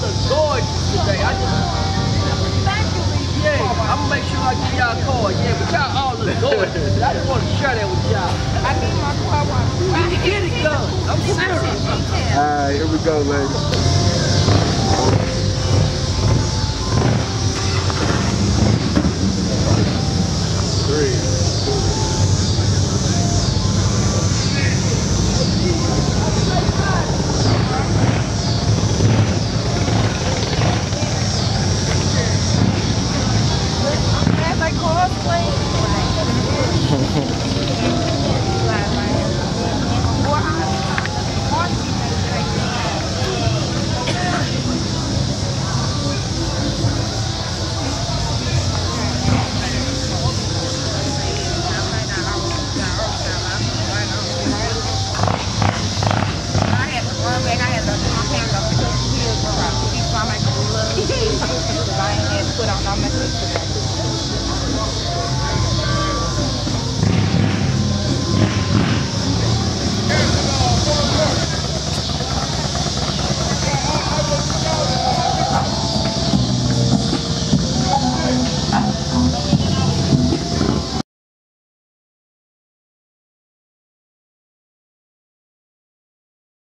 look gorgeous today. Thank you, Lee. Yeah, I'm gonna make sure I give y'all a card. Yeah, but y'all all look gorgeous. I just want to share that with y'all. I need my car wash. Get it done. I'm serious. Alright, here we go, ladies. I ain't had to put on no makeup today.